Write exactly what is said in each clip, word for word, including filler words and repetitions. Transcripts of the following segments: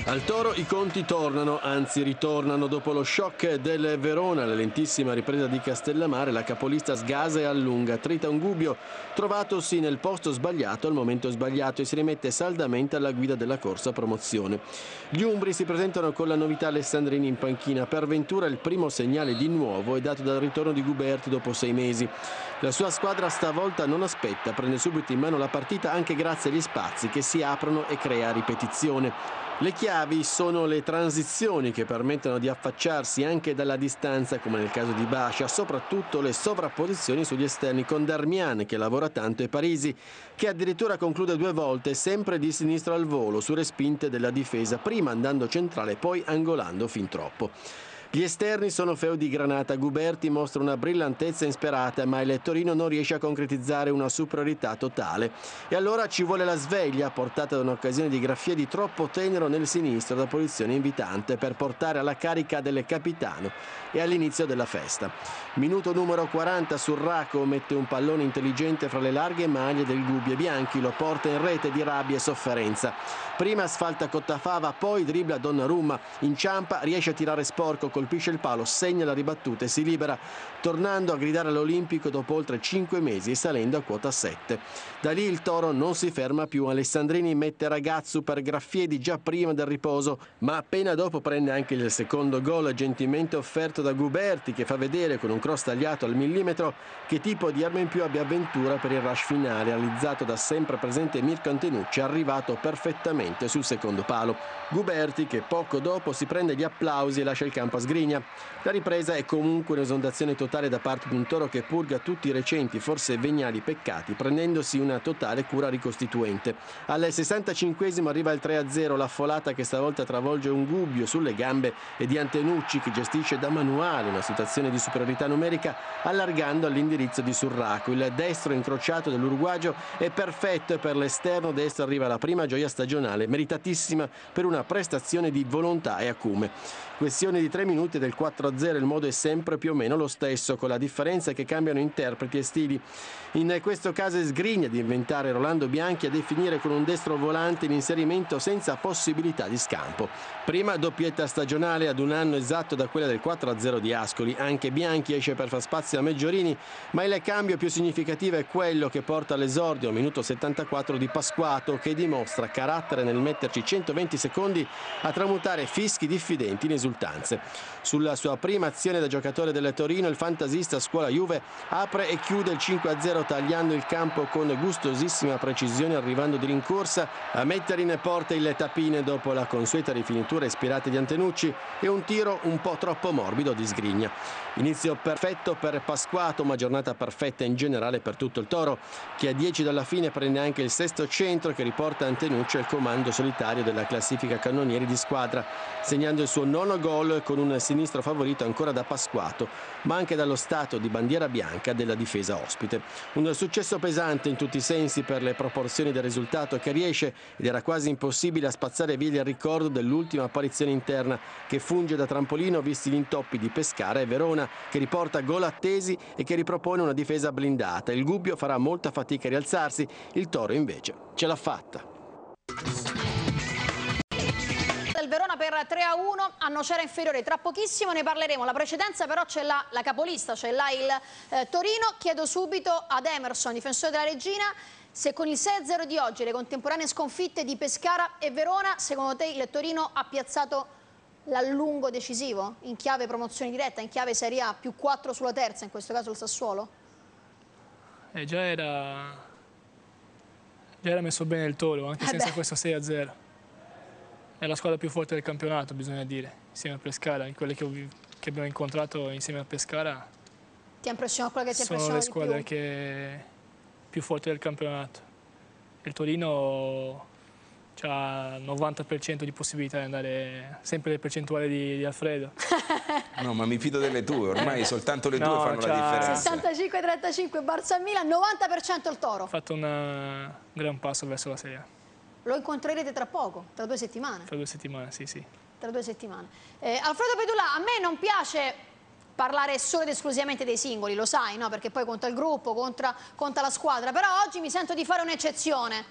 Al Toro i conti tornano, anzi ritornano dopo lo shock del Verona, la lentissima ripresa di Castellammare, la capolista sgasa e allunga, trita un Gubbio trovatosi nel posto sbagliato al momento sbagliato e si rimette saldamente alla guida della corsa promozione. Gli umbri si presentano con la novità Alessandrini in panchina, per Ventura il primo segnale di nuovo è dato dal ritorno di Guberti dopo sei mesi. La sua squadra stavolta non aspetta, prende subito in mano la partita anche grazie agli spazi che si aprono e crea ripetizione. Le chiavi sono le transizioni che permettono di affacciarsi anche dalla distanza, come nel caso di Bascia, soprattutto le sovrapposizioni sugli esterni con Darmian che lavora tanto e Parisi che addirittura conclude due volte sempre di sinistro al volo su respinte della difesa, prima andando centrale poi angolando fin troppo. Gli esterni sono feo di granata, Guberti mostra una brillantezza insperata ma il Torino non riesce a concretizzare una superiorità totale. E allora ci vuole la sveglia portata da un'occasione di Graffiedi troppo tenero nel sinistro da posizione invitante per portare alla carica del capitano e all'inizio della festa. Minuto numero quaranta, Surraco mette un pallone intelligente fra le larghe maglie del Gubbio Bianchi, lo porta in rete di rabbia e sofferenza. Prima sfalta Cottafava, poi dribbla Donnarumma, inciampa, riesce a tirare sporco, colpisce il palo, segna la ribattuta e si libera, tornando a gridare all'Olimpico dopo oltre cinque mesi e salendo a quota sette. Da lì il Toro non si ferma più, Alessandrini mette Ragazzu per Graffiedi già prima del riposo, ma appena dopo prende anche il secondo gol gentilmente offerto da Guberti che fa vedere con un cross tagliato al millimetro che tipo di arma in più abbia Ventura per il rush finale realizzato da sempre presente Mirko Antenucci, arrivato perfettamente sul secondo palo. Guberti che poco dopo si prende gli applausi e lascia il campo a sgrigna. La ripresa è comunque un'esondazione totale da parte di un Toro che purga tutti i recenti, forse veniali peccati, prendendosi una totale cura ricostituente. Al sessantacinquesimo arriva il tre a zero, la folata che stavolta travolge un Gubbio sulle gambe e di Antenucci che gestisce da manuale una situazione di superiorità numerica allargando all'indirizzo di Surraco. Il destro incrociato dell'uruguagio è perfetto e per l'esterno destro arriva la prima gioia stagionale, meritatissima per una prestazione di volontà e acume. Questione di tre minuti del quattro a zero, il modo è sempre più o meno lo stesso, con la differenza che cambiano interpreti e stili. In questo caso è Sgrigna di inventare Rolando Bianchi a definire con un destro volante l'inserimento senza possibilità di scampo. Prima doppietta stagionale ad un anno esatto da quella del quattro a zero di Ascoli, anche Bianchi esce per far spazio a Meggiorini, ma il cambio più significativo è quello che porta all'esordio, minuto settantaquattro, di Pasquato che dimostra carattere nel metterci centoventi secondi a tramutare fischi diffidenti in esultanze. Sulla sua prima azione da giocatore del Torino il fantasista scuola Juve apre e chiude il cinque a zero tagliando il campo con gustosissima precisione, arrivando di rincorsa a mettere in porta il Tapine dopo la consueta rifinitura ispirata di Antenucci e un tiro un po' troppo morbido di Sgrigna. Inizio perfetto per Pasquato, ma giornata perfetta in generale per tutto il Toro, che a dieci dalla fine prende anche il sesto centro che riporta Antenucci al comando solitario della classifica cannonieri di squadra, segnando il suo nono gol con un sinistro favorito ancora da Pasquato, ma anche dallo stato di bandiera bianca della difesa ospite. Un successo pesante in tutti i sensi per le proporzioni del risultato che riesce, ed era quasi impossibile, a spazzare via il ricordo dell'ultima apparizione interna che funge da trampolino visti gli intoppi di Pescara e Verona, che riporta gol attesi e che ripropone una difesa blindata. Il Gubbio farà molta fatica a rialzarsi, il Toro invece ce l'ha fatta. Del Verona per tre a uno a Nocera inferiore, tra pochissimo ne parleremo. La precedenza però ce l'ha la capolista, ce l'ha il eh, Torino. Chiedo subito ad Emerson, difensore della Regina, se con il sei a zero di oggi le contemporanee sconfitte di Pescara e Verona, secondo te il Torino ha piazzato l'allungo decisivo in chiave promozione diretta, in chiave Serie A, più quattro sulla terza, in questo caso il Sassuolo? Eh, già era già era messo bene il Toro, anche eh senza beh. questo sei a zero. È la squadra più forte del campionato, bisogna dire, insieme a Pescara. In quelle che, che abbiamo incontrato insieme a Pescara ti ha impressionato quella che ti ha sono le squadre di più? che più forti del campionato. Il Torino ha il novanta per cento di possibilità di andare, sempre le percentuali di, di Alfredo. No, ma mi fido delle tue, ormai soltanto le tue no, fanno la differenza. sessantacinque trentacinque Barça Milan, novanta per cento il Toro. Ha fatto un gran passo verso la Serie A. Lo incontrerete tra poco, tra due settimane? Tra due settimane, sì, sì. Tra due settimane. Eh, Alfredo Pedulà, a me non piace parlare solo ed esclusivamente dei singoli, lo sai, no? Perché poi conta il gruppo, conta, conta la squadra, però oggi mi sento di fare un'eccezione.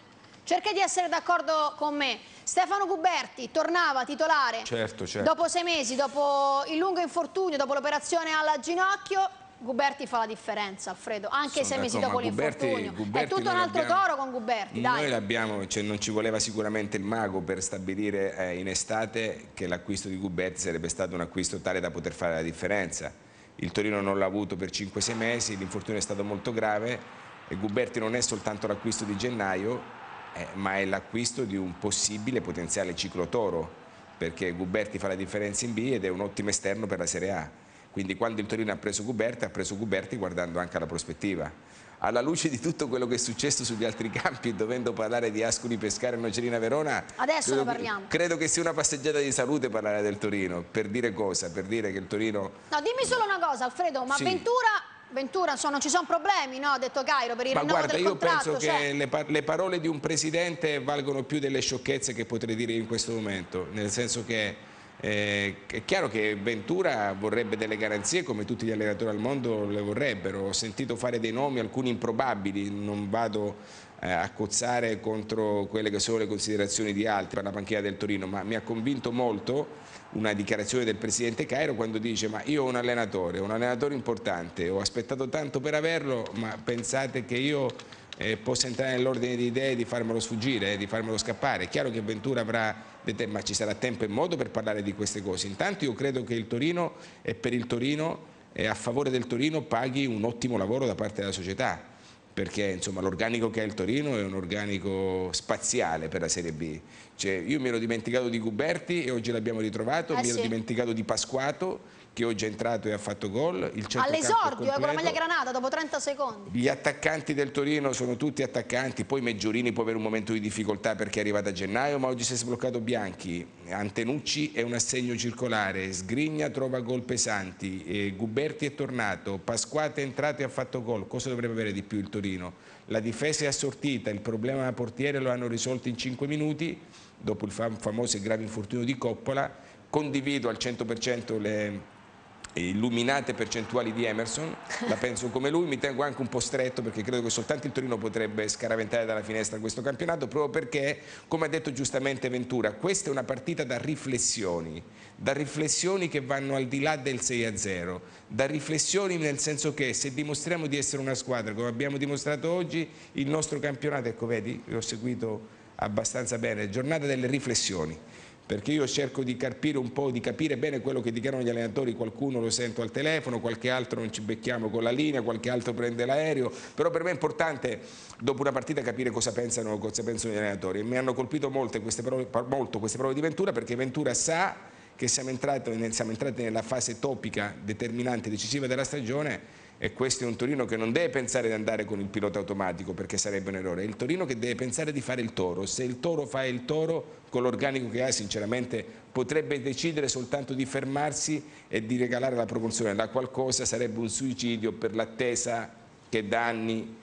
cerca di essere d'accordo con me. Stefano Guberti tornava titolare certo, certo. dopo sei mesi, dopo il lungo infortunio, dopo l'operazione al ginocchio. Guberti fa la differenza, Alfredo, anche sei mesi dopo l'infortunio. È tutto un altro toro con Guberti, dai. Noi l'abbiamo, cioè non ci voleva sicuramente il mago per stabilire eh, in estate che l'acquisto di Guberti sarebbe stato un acquisto tale da poter fare la differenza. Il Torino non l'ha avuto per cinque sei mesi, l'infortunio è stato molto grave e Guberti non è soltanto l'acquisto di gennaio, eh, ma è l'acquisto di un possibile potenziale ciclo toro, perché Guberti fa la differenza in B ed è un ottimo esterno per la Serie A. Quindi quando il Torino ha preso Guberti, ha preso Guberti guardando anche alla prospettiva. Alla luce di tutto quello che è successo sugli altri campi, dovendo parlare di Ascoli Pescara e Nocerina Verona, adesso credo, ne parliamo. Credo che sia una passeggiata di salute parlare del Torino. Per dire cosa? Per dire che il Torino... No, dimmi solo una cosa, Alfredo, ma sì. Ventura... Ventura, insomma, non ci sono problemi, no? Ha detto Cairo per il rinnovo guarda, del contratto. Io penso cioè... che le, par le parole di un presidente valgono più delle sciocchezze che potrei dire in questo momento, nel senso che eh, è chiaro che Ventura vorrebbe delle garanzie come tutti gli allenatori al mondo le vorrebbero. Ho sentito fare dei nomi, alcuni improbabili, non vado eh, a cozzare contro quelle che sono le considerazioni di altri per la panchina del Torino, ma mi ha convinto molto una dichiarazione del presidente Cairo quando dice: ma io ho un allenatore, un allenatore importante, ho aspettato tanto per averlo, ma pensate che io eh, possa entrare nell'ordine di idee di farmelo sfuggire, eh, di farmelo scappare? È chiaro che Ventura avrà, ma ci sarà tempo e modo per parlare di queste cose. Intanto io credo che il Torino e per il Torino e a favore del Torino paghi un ottimo lavoro da parte della società, perché l'organico che ha il Torino è un organico spaziale per la Serie B. Cioè, io mi ero dimenticato di Guberti e oggi l'abbiamo ritrovato, eh mi sì. ero dimenticato di Pasquato che oggi è entrato e ha fatto gol. All'esordio, con la maglia granata, dopo trenta secondi. Gli attaccanti del Torino sono tutti attaccanti, poi Meggiorini può avere un momento di difficoltà perché è arrivato a gennaio, ma oggi si è sbloccato Bianchi, Antenucci è un assegno circolare, Sgrigna trova gol pesanti, e Guberti è tornato, Pasquato è entrato e ha fatto gol. Cosa dovrebbe avere di più il Torino? La difesa è assortita, il problema del portiere lo hanno risolto in cinque minuti, dopo il fam famoso e grave infortunio di Coppola. Condivido al cento per cento le illuminate percentuali di Emerson, la penso come lui, mi tengo anche un po' stretto perché credo che soltanto il Torino potrebbe scaraventare dalla finestra questo campionato, proprio perché, come ha detto giustamente Ventura, questa è una partita da riflessioni, da riflessioni che vanno al di là del sei a zero, da riflessioni nel senso che se dimostriamo di essere una squadra come abbiamo dimostrato oggi, il nostro campionato, ecco vedi, l'ho seguito abbastanza bene, giornata delle riflessioni, perché io cerco di capire un po', di capire bene quello che dichiarano gli allenatori, qualcuno lo sento al telefono, qualche altro non ci becchiamo con la linea, qualche altro prende l'aereo, però per me è importante dopo una partita capire cosa pensano, cosa pensano gli allenatori, e mi hanno colpito molto queste parole, molto queste parole di Ventura, perché Ventura sa che siamo entrati, siamo entrati nella fase topica, determinante, decisiva della stagione, e questo è un Torino che non deve pensare di andare con il pilota automatico perché sarebbe un errore, è il Torino che deve pensare di fare il Toro. Se il Toro fa il Toro, con l'organico che ha sinceramente potrebbe decidere soltanto di fermarsi e di regalare la propulsione, la qualcosa sarebbe un suicidio per l'attesa che da anni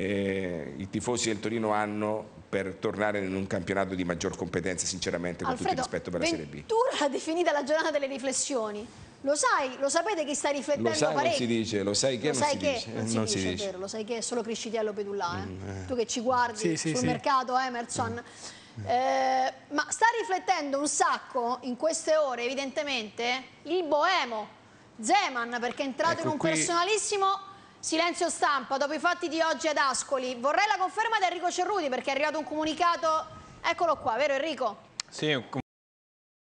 eh, i tifosi del Torino hanno per tornare in un campionato di maggior competenza, sinceramente, con Alfredo, tutto il rispetto per la Serie B. Ventura ha definita la giornata delle riflessioni. Lo sai, lo sapete chi sta riflettendo lo sai, parecchio? Non si dice, lo sai che lo non sai si che dice. non si non dice, si è dice. vero, lo sai che è solo Criscitiello Pedullà, eh? Mm, eh. Tu che ci guardi sì, sì, sul sì. mercato, Emerson. Mm. Eh, ma sta riflettendo un sacco in queste ore, evidentemente, il boemo Zeman, perché è entrato ecco in un qui... personalissimo silenzio stampa dopo i fatti di oggi ad Ascoli. Vorrei la conferma di Enrico Cerruti perché è arrivato un comunicato, eccolo qua, vero Enrico? Sì, un